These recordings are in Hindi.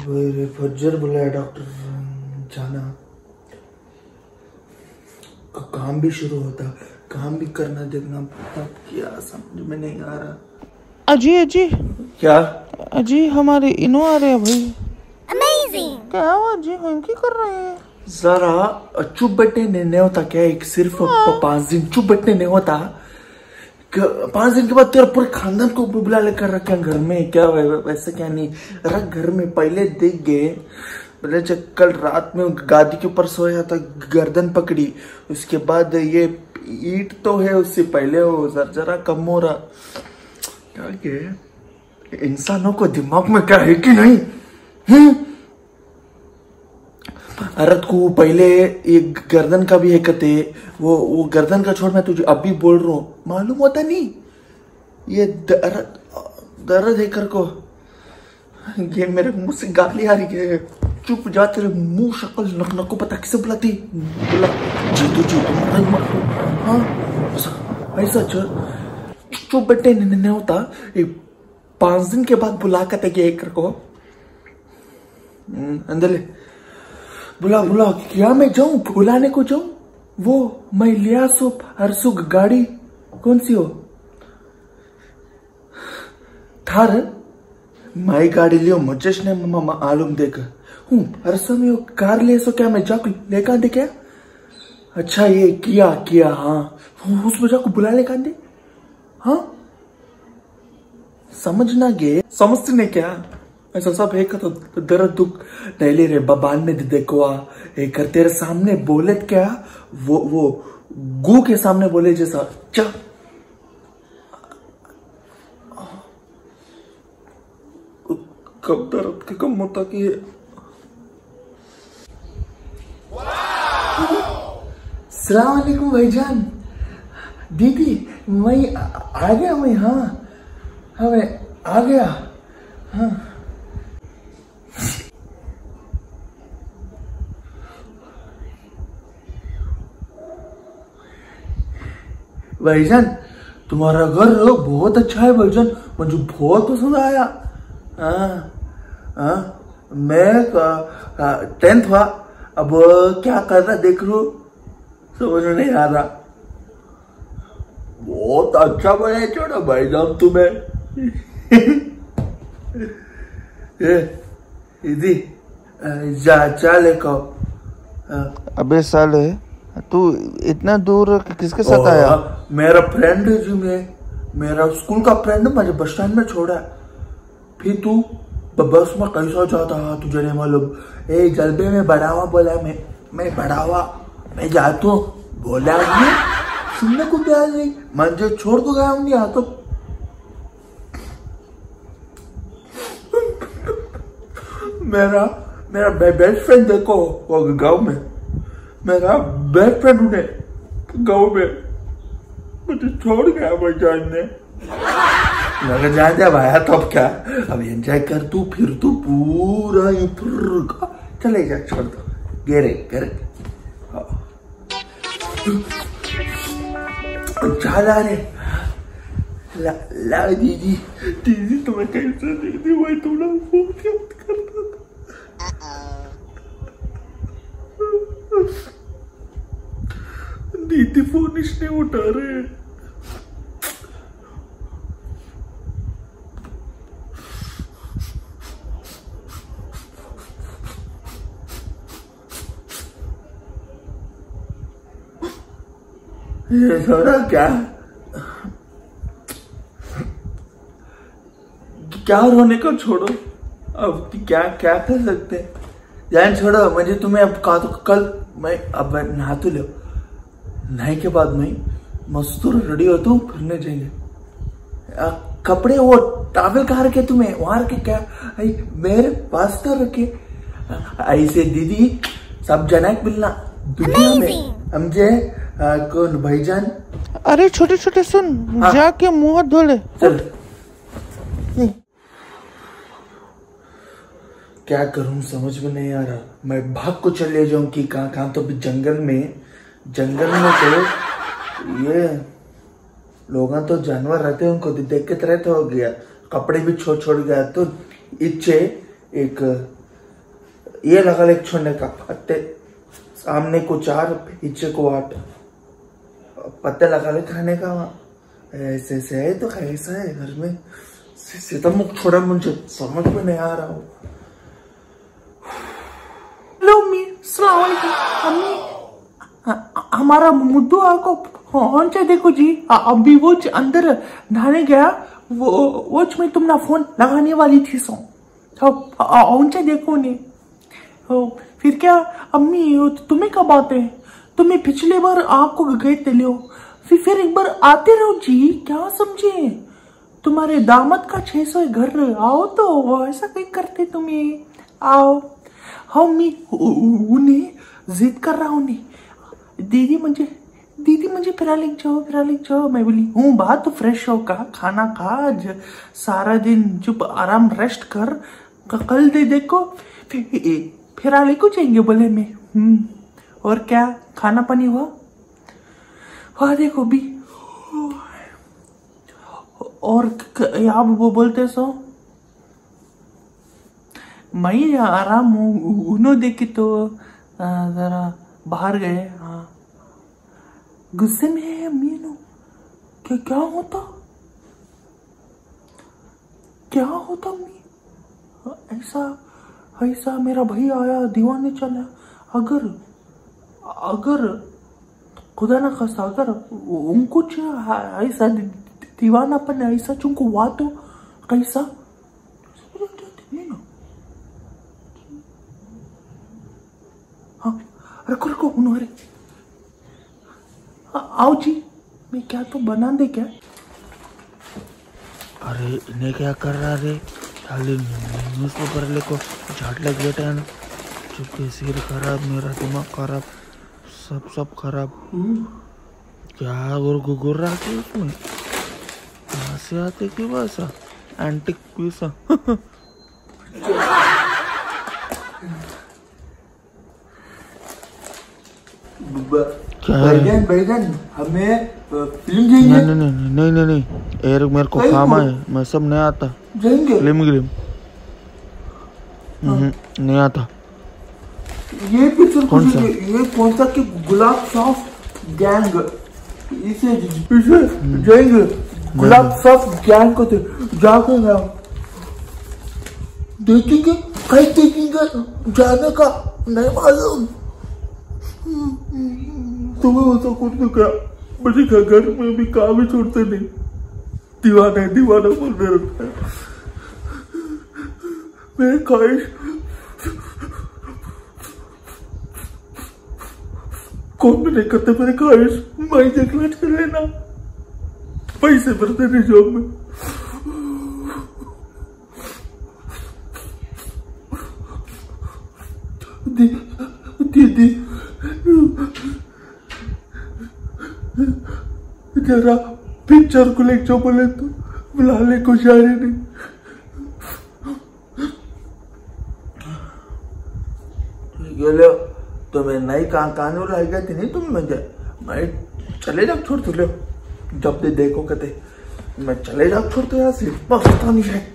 फज्जर बुलाया डॉक्टर जाना। काम भी शुरू होता, काम भी करना देखना, तब क्या समझ में नहीं आ रहा। अजी अजी क्या अजी हमारे इनो आ रहे हैं भाई। अमेजिंग। क्या हुआ अजी, हम क्या कर रहे हैं? जरा चुप बैठने नहीं होता क्या? एक सिर्फ 5 दिन चुप बैठने नहीं होता? 5 दिन के बाद तेरा पूरे खानदान को बुला लेकर रखे घर में क्या? वैसे क्या नहीं रख घर में। पहले देख गए, पहले जब कल रात में गादी के ऊपर सोया था, गर्दन पकड़ी, उसके बाद ये ईट तो है, उससे पहले वो जरा कम हो रहा। क्या ये इंसानों को दिमाग में क्या है कि नहीं? अरे को पहले एक गर्दन का भी है कहते, वो गर्दन का छोड़, मैं तुझे अभी बोल रहा हूँ, मालूम होता नहीं ये दर्द है कर को। ये मेरे मुंह से गाली आ रही है। चुप जा, तेरे मुंह शक्ल नक को पता किसे बुलाती? बोला जीतू हाँ ऐसा चुप बैठे नहीं होता। 5 दिन के बाद बुला कर एक को अंदर ले बुला क्या मैं जाऊं बुलाने को जाऊं? वो मैं लिया सो हरसु गाड़ी कौन सी हो? थार माई गाड़ी लियो मुझे ने मालूम देकर हूँ। हरसु में वो कार ले सो क्या मैं जाकर लेकर दे क्या? अच्छा ये किया हाँ, उसमें जाकर बुला लेकर दे। हाँ समझना गे, समझते नहीं क्या? ऐसा सब है तो दर्द दुख नहीं ले रहे बबाल में देखो एक तेरे सामने बोले क्या? वो गू के सामने बोले जैसा चा कब दर्द कम होता कि सलाम अलैकुम भाईजान। दीदी मैं आ गया, मैं हाँ मैं आ गया। हाँ भाईजान तुम्हारा घर बहुत अच्छा है भाईजान, मुझे बहुत पसंद आया। मैं 10th हुआ, अब क्या कर रहा देख लो, समझ में नहीं आ रहा। बहुत अच्छा बनाया छोड़ा भाईजान तुम्हें। दीदी जा लेको। अबे साले तू इतना दूर किसके साथ आया? मेरा फ्रेंड है जी, मेरा स्कूल का फ्रेंड मुझे बस स्टैंड में छोड़ा। फिर तू बस में कैसा जाता है तुझे नहीं मालूम? ए जल्दी में बढ़ावा बोला, मैं बढ़ावा मैं जाता हूँ बोला, सुनने को क्या नहीं, मुझे छोड़ को गया हूँ यहाँ तो। मेरा बेस्ट फ्रेंड देखो वो गाँव में, मेरा बेस्ट फ्रेंड उन्हें गाँव में मुझे छोड़ गया भाईजान ने। लगा जा भाया तो अब क्या, अब एंजॉय कर तू, फिर तू पूरा चले जा, छोड़ दो गेरे चला रे ला दीदी तुम्हें कैसे देखती भाई, तुम लोग बहुत याद करता था। दीदी फोन इसने उठा रहे। ये छोड़ा क्या रोने को छोड़ो, अब क्या कर सकते हैं, जान छोड़ो। मुझे तुम्हें अब कहा तो कल मैं अब नहा तो लो, नहाने के बाद मैं मस्त रेडी हो तो फिरने जाएंगे। कपड़े वो टॉवल कहाँ रखे तुम्हें? वहां रखे क्या? मेरे पास तो रखे। ऐसे दीदी सब जनाक मिलना दुनिया में समझे? कौन भाईजान? अरे छोटे सुन, जाके मुंह धो ले चल। क्या करूं समझ में नहीं आ रहा, मैं भाग को चले जाऊं कि कहाँ तो भी जंगल में तो ये लोग तो जानवर रहते हैं, उनको देख के तरह तो हो गया, कपड़े भी छोड़ गया तो इच्छे एक ये लगा ले छोड़ने का पत्ते, सामने को 4 पीछे को 8 पत्ते लगा ले खाने का। ऐसे ऐसे है तो कैसा है घर में सीता मुख छोड़ा, मुझे समझ में नहीं आ रहा हूँ। हेलो अम्मी, अस्सलाम वालेकुम। अम्मी हमारा मुद्दू आपको फोन से देखो जी, अभी वो अंदर नहाने गया, वो में तुमने फोन लगाने वाली थी सो उनसे देखो ने। फिर क्या अम्मी तुम्हें कब आते हैं? तुम्हें पिछले बार आपको गए थे लो, फिर एक बार आते रहो जी, क्या समझे? तुम्हारे दामाद का 600 घर, आओ तो वो ऐसा कहीं करते तुम्हें, आओ। हाँ मी उन्हें जिद कर रहा हूँ, दीदी मुझे फिरा ले जाओ। मैं बोली हूँ बात तो फ्रेश हो का, खाना खा, सारा दिन चुप आराम रेस्ट कर, कल दे देखो फिरा ले को जाएंगे बोले मैं। और क्या खाना पानी हुआ? हाँ देखो भी, और आप वो बोलते सो मैं आराम हूँ, उन्होंने देखी तो जरा बाहर गए। हाँ गुस्से में है मीनू, क्या होता मी? ऐसा मेरा भाई आया दीवाने चला, अगर खुदा ना खास्ता अगर उनको ऐसा दीवानापन ऐसा चुनको हुआ तो कैसा? हाँ रखो उन्होंने, आओ जी, मैं क्या तो बना दे क्या? अरे इन्हें क्या कर रहा रे, खाली न्यूज़पेपर लेको झाट लग बैठा है ना, चुपके सिर खराब, मेरा दिमाग खराब, सब खराब। क्या और गुगुर रहा है उसमें, कहाँ से आते की भाषा, एंटिक पीसा। बैगन हमें फिल्म जाएंगे। नहीं यार मेरे को काम है, मैं सब नहीं आता जाएंगे फिल्म नहीं आता। ये पिक्चर कौन सा कि गुलाब साफ गैंग, इसे पीछे जाएंगे गुलाब साफ गैंग को जाके देखेंगे, कहीं देखेंगे जाने का नहीं मालूम। तुम्हें ऐसा कुछ तो क्या, मुझे घर में भी काम ही छोड़ते नहीं, दीवाना बोलने रखता है। मेरी ख्वाहिश कौन भी नहीं करते, मेरी ख्वाहिश मैं देखना चले ना, पैसे भरते नहीं जॉब में। दीदी जरा पिक्चर को ले जो बोले तो बुला ले, कुछ जा रही नहीं। लो तो मैं नई कान लाई गई थी नहीं तुम मुझे, मैं चले जाओ छोड़, लो जब दे देखो कहते मैं चले जाओ छोड़, तो यहाँ से पता नहीं है।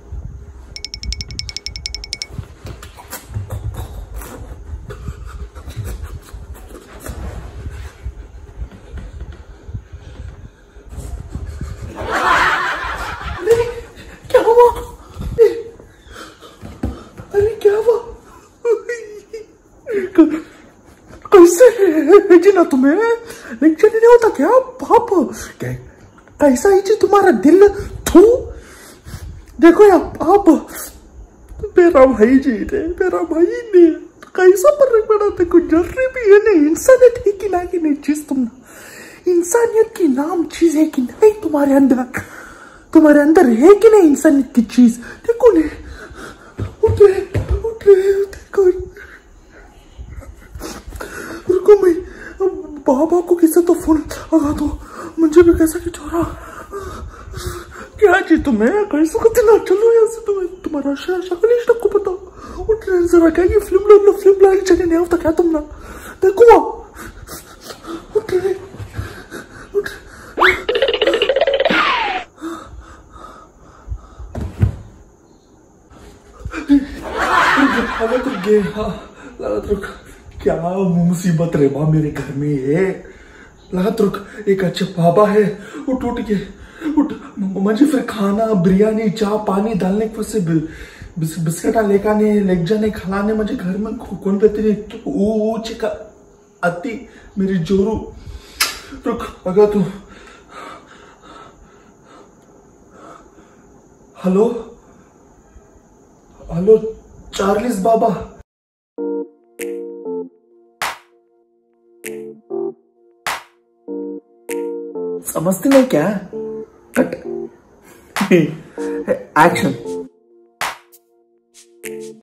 ना तुम्हें लेक्चर नहीं होता क्या बाप, कैसा ही जी तुम्हारा दिल, थू देखो यार आप, मेरा भाई जी ने, मेरा भाई ने कैसा पर बनाते, कुछ जरूरी भी है नहीं, इंसानियत है कि ना कि नहीं चीज, तुम इंसानियत की नाम चीज है कि नहीं तुम्हारे अंदर है कि नहीं इंसानियत की चीज? देखो ने उठ रहे देखो, रुको मैं बाबा को किसी तो फोन लगा दो, मुझे भी कैसा कि छोरा क्या चीज तुम्हें कैसे करते ना, चलो यहाँ से तुम्हारा शक्ल को पता, उठ रहे जरा क्या ये फिल्म लाने चले नहीं होता क्या तुम ना, देखो उठ रहे अगर तू गे रुक, क्या मुसीबत रे बा मेरे घर में है। लागत रुक, एक अच्छा बाबा है, उठ उठ के उठ, मुझे फिर खाना बिरयानी चाय पानी डालने के से बिस्किट लेक जाने खिलाने मुझे घर में कौन बेहतरी चिका अति मेरी जोरू। रुक अगर तू, हेलो हेलो चार्लिस बाबा, समझते नहीं क्या? Cut action.